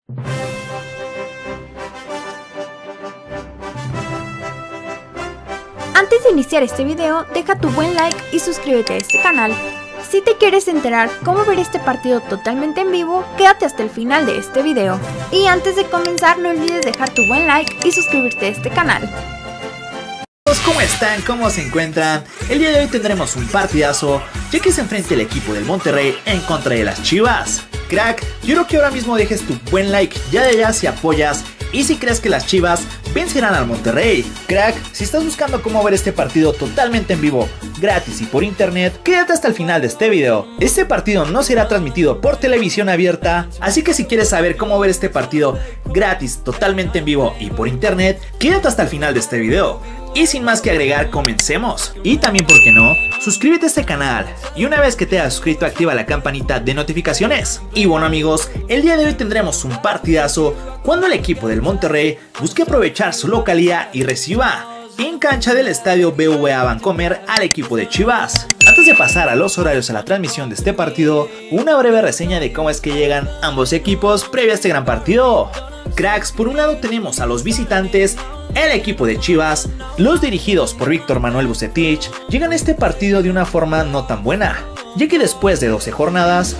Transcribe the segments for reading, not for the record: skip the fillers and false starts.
Antes de iniciar este video, deja tu buen like y suscríbete a este canal. Si te quieres enterar cómo ver este partido totalmente en vivo, quédate hasta el final de este video. Y antes de comenzar, no olvides dejar tu buen like y suscribirte a este canal. ¿Cómo están? ¿Cómo se encuentran? El día de hoy tendremos un partidazo, ya que se enfrenta el equipo del Monterrey en contra de las Chivas. Crack, yo creo que ahora mismo dejes tu buen like ya si apoyas y si crees que las Chivas vencerán al Monterrey. Crack, si estás buscando cómo ver este partido totalmente en vivo, gratis y por internet, quédate hasta el final de este video. Este partido no será transmitido por televisión abierta, así que si quieres saber cómo ver este partido gratis, totalmente en vivo y por internet, quédate hasta el final de este video. Y sin más que agregar, comencemos. Y también, ¿por qué no?, suscríbete a este canal. Y una vez que te hayas suscrito, activa la campanita de notificaciones. Y bueno amigos, el día de hoy tendremos un partidazo cuando el equipo del Monterrey busque aprovechar su localía y reciba en cancha del estadio BBVA Bancomer al equipo de Chivas. Antes de pasar a los horarios a la transmisión de este partido, una breve reseña de cómo es que llegan ambos equipos previo a este gran partido. Cracks, por un lado tenemos a los visitantes, el equipo de Chivas. Los dirigidos por Víctor Manuel Bucetich llegan a este partido de una forma no tan buena, ya que después de 11 jornadas,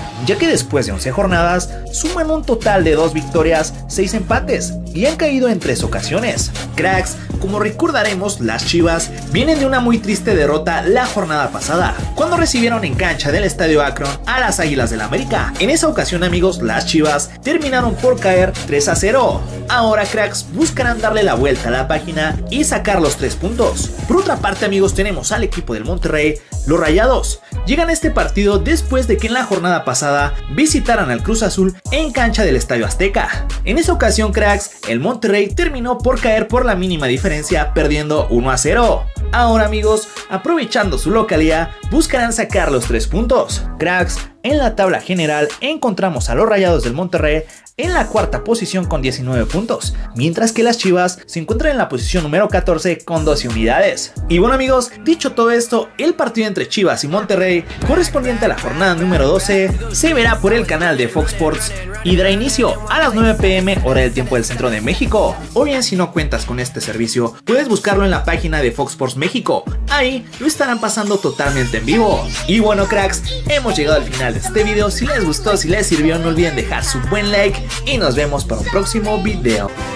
suman un total de 2 victorias, 6 empates y han caído en 3 ocasiones. Cracks, como recordaremos, las Chivas vienen de una muy triste derrota la jornada pasada, cuando recibieron en cancha del Estadio Akron a las Águilas del América. En esa ocasión amigos, las Chivas terminaron por caer 3-0. Ahora cracks, buscarán darle la vuelta a la página y sacar los 3 puntos. Por otra parte amigos, tenemos al equipo del Monterrey. Los Rayados llegan a este partido después de que en la jornada pasada visitaran al Cruz Azul en cancha del Estadio Azteca. En esa ocasión cracks, el Monterrey terminó por caer por la mínima diferencia, perdiendo 1-0. Ahora amigos, aprovechando su localía, buscarán sacar los 3 puntos. Cracks, en la tabla general encontramos a los Rayados del Monterrey en la cuarta posición con 19 puntos, mientras que las Chivas se encuentran en la posición número 14 con 12 unidades. Y bueno amigos, dicho todo esto, el partido entre Chivas y Monterrey, correspondiente a la jornada número 12, se verá por el canal de Fox Sports y dará inicio a las 9 p.m. hora del tiempo del centro de México. O bien, si no cuentas con este servicio, puedes buscarlo en la página de Fox Sports México. Ahí lo estarán pasando totalmente en vivo. Y bueno cracks, hemos llegado al final de este video. Si les gustó, si les sirvió, no olviden dejar su buen like y nos vemos para un próximo video.